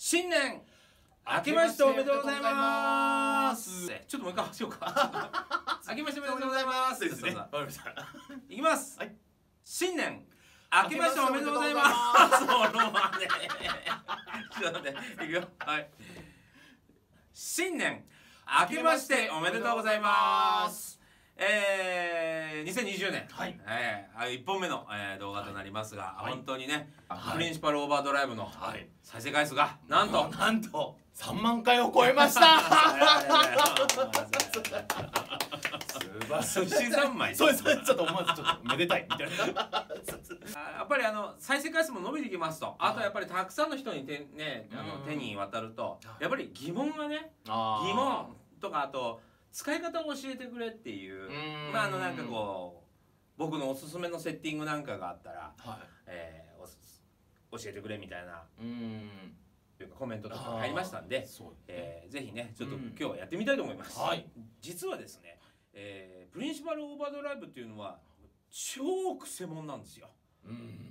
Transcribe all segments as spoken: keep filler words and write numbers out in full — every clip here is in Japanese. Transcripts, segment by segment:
新年明けましておめでとうございます。ちょっともう一回しようか。明けましておめでとうございますですね。わかりました。いきます。はい。新年明けましておめでとうございます。そのまね。ちょっと待って、いくよ。はい。新年明けましておめでとうございます。えー、にせんにじゅうねん、はい、えー、いっぽんめの、えー、動画となりますが、はい、本当にね、はい、プリンシパルオーバードライブの再生回数がなんとなんとさんまんかいを超えました。 寿司三昧。 そうです。ちょっと思わずちょっとめでたいみたいな。 やっぱりあの再生回数も伸びてきますと、あとやっぱりたくさんの人に手ねあの手に渡ると、やっぱり疑問がね、疑問とかあと使い方を教えてくれっていう、まああのなんかこう僕のおすすめのセッティングなんかがあったら、はい、えー、教えてくれみたいなコメントとか入りましたんで、えー、ぜひねちょっと今日はやってみたいと思います。はい、実はですね、えー、プリンシパルオーバードライブっていうのは超クセモンなんですよ。うん、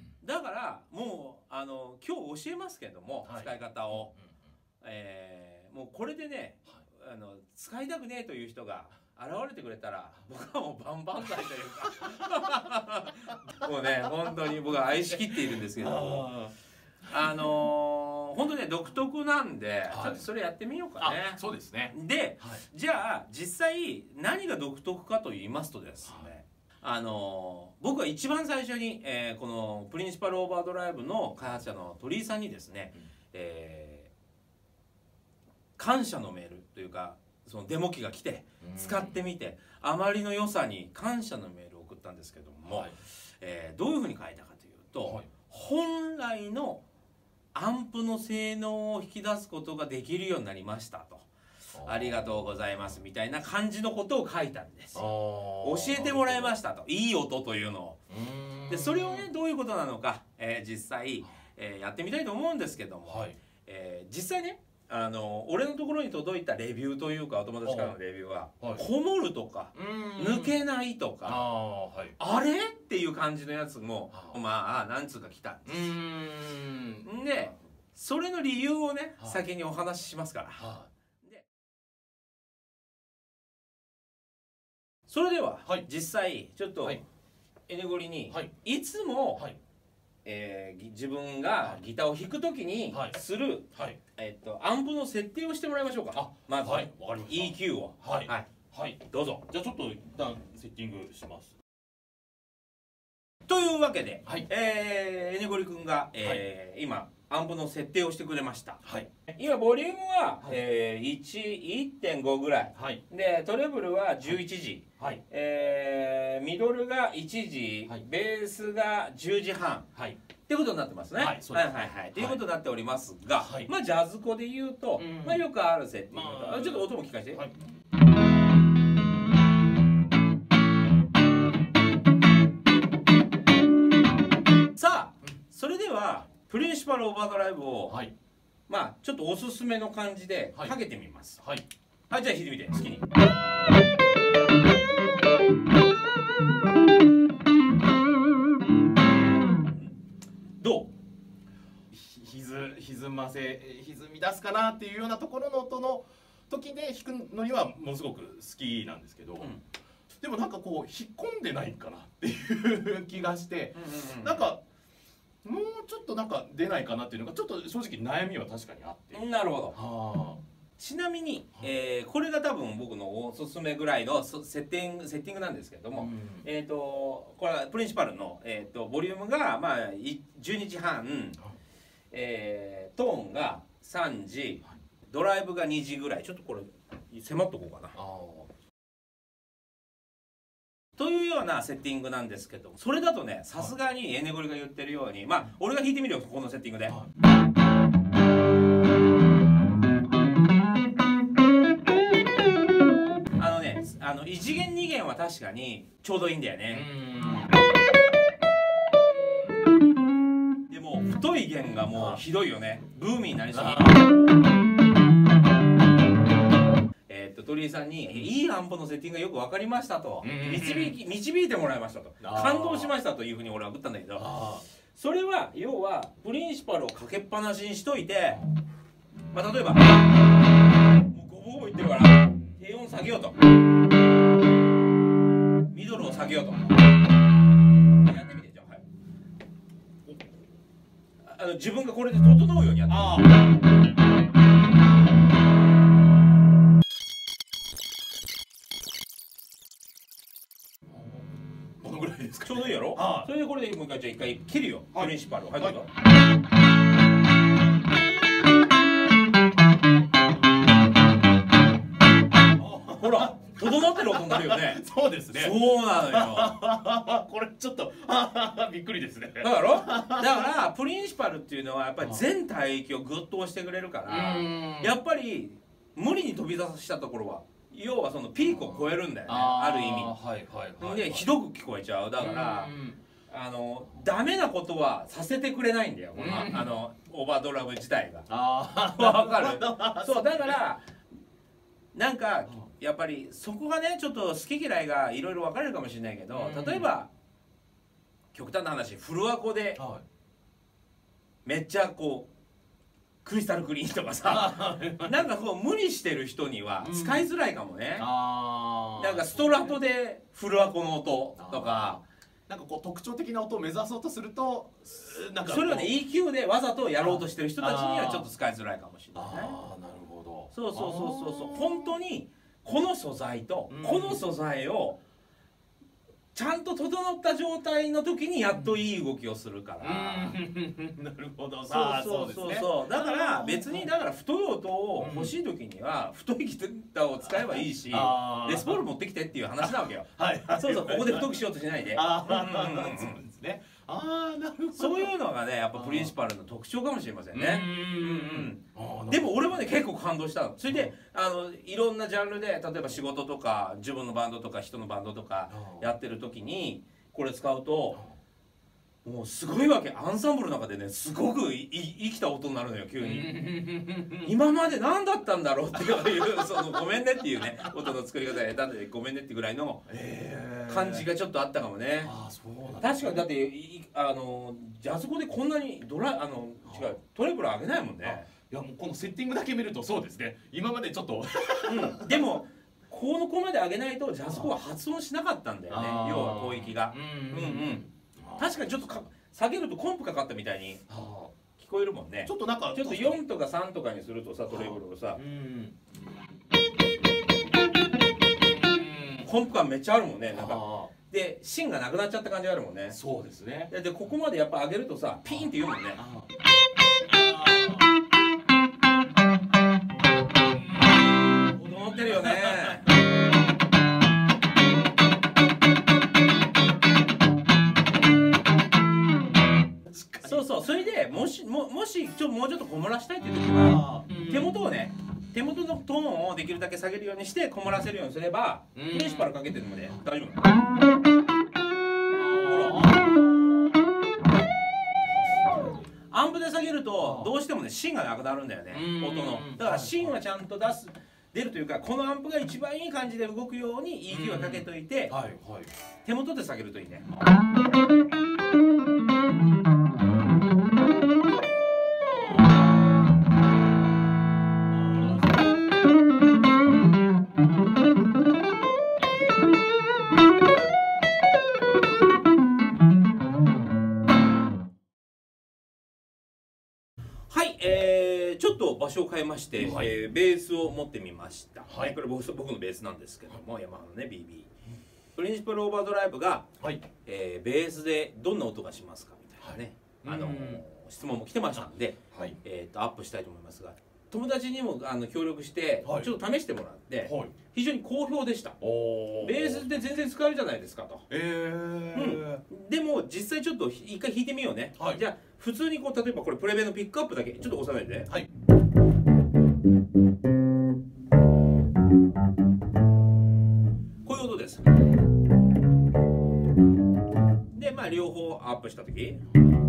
だからもうあの今日教えますけども、はい、使い方を、えー、もうこれでね、はい、あの使いたくねえという人が現れてくれたら僕はもう万々歳というかもうね本当に僕は愛しきっているんですけどあのー、本当ね独特なんで、はい、ちょっとそれやってみようかね。 そうですね。 で、はい、じゃあ実際何が独特かと言いますとですね、はい、あのー、僕は一番最初に、えー、このプリンシパルオーバードライブの開発者の鳥居さんにですね、うん、えー、感謝のメールというかそのデモ機が来て使ってみてあまりの良さに感謝のメールを送ったんですけども、はい、えー、どういうふうに書いたかというと、はい、本来のアンプの性能を引き出すことができるようになりましたと。ありがとうございますみたいな感じのことを書いたんですよ。教えてもらいましたと、いい音というのを。でそれをねどういうことなのか、えー、実際、えー、やってみたいと思うんですけども、はい、えー、実際ねあの俺のところに届いたレビューというかお友達からのレビューは、はい、こもるとか抜けないとか あ,、はい、あれっていう感じのやつもまあ何通か来たんです。んでそれの理由をね先にお話ししますから。でそれでは、はい、実際ちょっと、はい、エネゴリに、はい、いつも、はい、えー、自分がギターを弾くときにする、はい、えっとアンプの設定をしてもらいましょうか。あ、まず、はい、わかりました。イーキュー を、はい、はい、はい、どうぞ。 じゃあちょっと一旦セッティングします。 というわけで、はい、えー、エネゴリ君が、えーはい、今アンプの設定をしてくれました。はい、今ボリュームは、はい、えー、いち、いってんご ぐらい、はい、でトレブルはじゅういちじ、はい、えー、ミドルがいちじ、はい、ベースがじゅうじはん、はい、っていうことになってますね。はい、そうです。はいはいはい。っていうことになっておりますが、はい、まあジャズコで言うと、うん、まあよくあるセッティングと、まあ、ちょっと音も聞かせて。はい、さあ、それではプリンシパルオーバードライブを、はい、まあちょっとおすすめの感じでかけてみます。はい。はい、じゃあ弾いてみて好きに。どう？ ひず歪ませ歪み出すかなっていうようなところの音の時で弾くのにはものすごく好きなんですけど、うん、でもなんかこう引っ込んでないかなっていう気がして、なんかもうちょっとなんか出ないかなっていうのがちょっと正直悩みは確かにあって。 なるほど。はあ、ちなみに、えー、これが多分僕のおすすめぐらいのセッティングセッティングなんですけども、うん、えっとこれはプリンシパルの、えー、とボリュームがまあじゅうにじはん、うん、えー、トーンがさんじ、はい、ドライブがにじぐらい。ちょっとこれ迫っとこうかな。というようなセッティングなんですけど、それだとねさすがにエネゴリが言ってるように、まあ俺が弾いてみるよこのセッティングで。はい、あのねあのいち弦に弦は確かにちょうどいいんだよね。でも太い弦がもうひどいよね。ブーミーになりすぎ。鳥居さんにいいアンプのセッティングがよく分かりましたと、導き導いてもらいましたと、感動しましたというふうに俺は送ったんだけど、それは要はプリンシパルをかけっぱなしにしといてまあ、例えばもうゴボゴボいってるから低音下げようと、ミドルを下げようと、やってみて。じゃあ、はい、あの自分がこれで整うようにやってあこのぐらいですか、 ちょうどいいやろ。 あそれでこれでもう一回じゃあ一回切るよ、 はい、 プリンシパル。はい、どうぞ。ほら整ってる音になるよね。 そうですね。 そうなのよ。 これちょっとびっくりですね。 だからだからプリンシパルっていうのはやっぱり全体域をグッと押してくれるから、やっぱり無理に飛び出したところは要はそのピークを超えるんだよね、ある意味。 はいはいはい。 でひどく聞こえちゃう。だからあのダメなことはさせてくれないんだよ、このあのオーバードラム自体が。 ああ、 わかる。そうだからなんかやっぱりそこがねちょっと好き嫌いがいろいろ分かれるかもしれないけど、例えば極端な話フルアコでめっちゃこうクリスタルクリーンとかさなんかこう無理してる人には使いづらいかもね。なんかストラトでフルアコの音とかなんかこう特徴的な音を目指そうとするとなんかそれをね イーキュー でわざとやろうとしてる人たちにはちょっと使いづらいかもしれないね。 ああ、なるほど。 そうそうそうそうそう。本当にこの素材とこの素材をちゃんと整った状態の時にやっといい動きをするから。 なるほど。 そうそうそうそう。だから別にだから太い音を欲しい時には太いギターを使えばいいし、レスポール持ってきてっていう話なわけよ。そうそう、ここで太くしようとしないで。 そうですね。ああ、なるほど。 そういうのがねやっぱプリンシパルの特徴かもしれませんね。でも俺もね結構感動したの。それであのいろんなジャンルで例えば仕事とか自分のバンドとか人のバンドとかやってる時にこれ使うともうすごいわけ。アンサンブルの中でねすごくい生きた音になるのよ急に。今まで何だったんだろうっていうそのごめんねっていうね音の作り方が下手でごめんねってぐらいの感じがちょっとあったかもね。確かにだってあのジャズコでこんなにドラあの違うトレブル上げないもんね。 いやもうこのセッティングだけ見るとそうですね。今までちょっと、 うん、でもこの子まで上げないとジャズコは発音しなかったんだよね。要は広域が。うんうん。確かにちょっとか下げるとコンプかかったみたいに聞こえるもんね。 ちょっとなんかちょっとよんとかさんとかにするとさトレブルをさコンプ感めっちゃあるもんね。なんかで芯がなくなっちゃった感じがあるもんね。 そうですね。 でここまでやっぱ上げるとさピーンって言うもんね。整ってるよね。そうそう。それでもしももしちょもうちょっとこもらしたいっていう時は手元をね手元のトーンをできるだけ下げるようにしてこもらせるようにすればプリンシパルかけてるので大丈夫。アンプで下げるとどうしてもね芯がなくなるんだよね音の。だから芯はちゃんと出す出るというかこのアンプが一番いい感じで動くように イーキュー はかけといて手元で下げるといいね。はい、えー、ちょっと場所を変えまして、はい、えー、ベースを持ってみました、はい、これ 僕, 僕のベースなんですけども、ヤマハのね ビービー プリンシパルオーバードライブが、はい、えー、ベースでどんな音がしますかみたいなね、はい、あの質問も来てましたんで、はい、えー、とアップしたいと思いますが、友達にもあの協力して、はい、ちょっと試してもらって、はい、非常に好評でした。ベースって全然使えるじゃないですかと。えーうん、でも実際ちょっと一回弾いてみようね、はい、じゃあ普通にこう例えばこれプレベのピックアップだけちょっと押さないで、はい、こういう音です。でまあ両方アップした時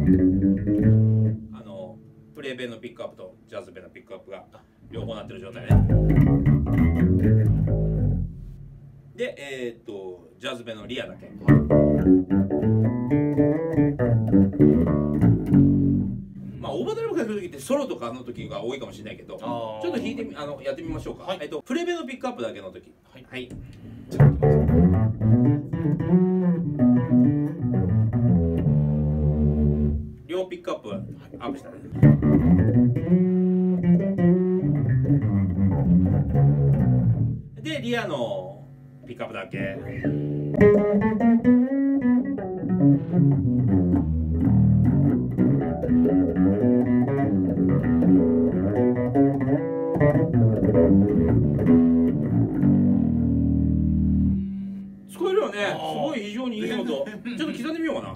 あのプレベのピックアップとジャズベのピックアップが両方なってる状態ね。でえー、っとジャズベのリアだけ。まあオーバードライブかける時ってソロとかの時が多いかもしれないけど、ちょっと弾いてみあのやってみましょうか。 はい、 えっとプレベのピックアップだけの時。はい。はい、じゃあ両ピックアップアップしたね。でリアのピックアップだけ。聞こえるよね。すごい非常にいい音。ちょっと刻んでみようかな。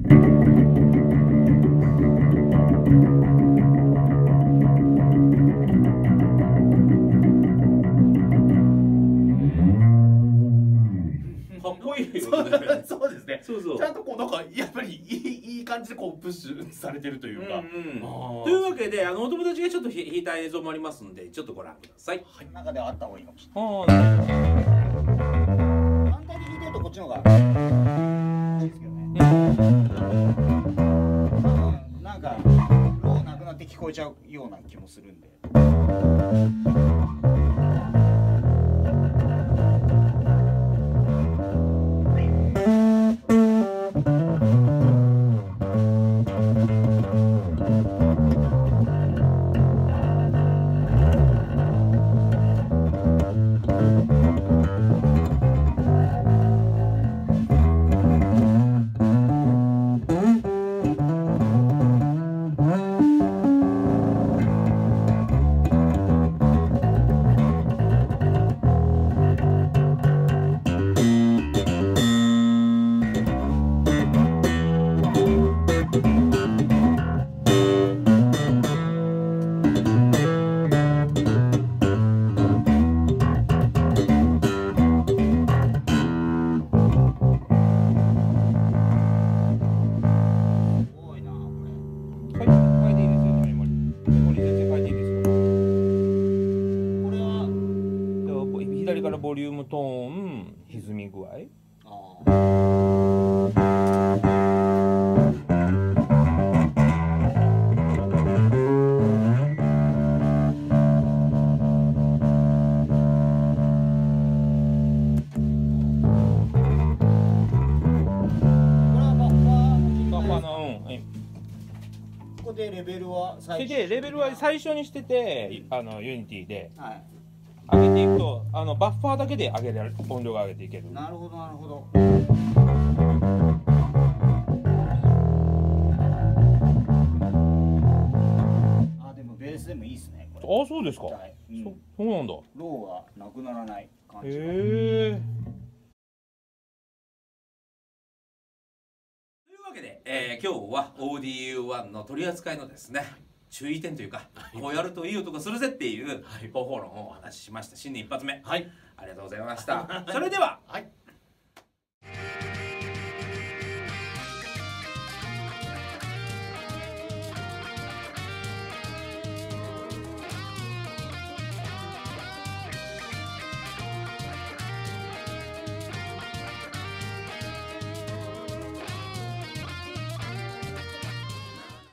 かっこいいよね。 そうですね。 そうそう。 ちゃんとこうなんかやっぱりいいいい感じでこうプッシュされてるというか。 というわけであのお友達がちょっと弾いた映像もありますんでちょっとご覧ください。 はい。中ではあった方がいいかもしれない。反対に弾いてるとこっちの方がいいですけどね。なんかローなくなって聞こえちゃうような気もするんで。 左からボリュームトーン歪み具合。 ここでレベルはそれでレベルは最初にしててあのユニティで。はい、 上げていくとあのバッファーだけで上げられ音量が上げていける。 なるほどなるほど。あでもベースでもいいですねこれ。 あそうですか。はい、うん、そ, そうなんだ。 ローがなくならない感じが。へえ。というわけで、えー、今日は オーディーユーワン の取り扱いのですね注意点というか、こうやるといい音がするぜっていう方法論をお話ししました。新年一発目、はい、ありがとうございました。それでは、はい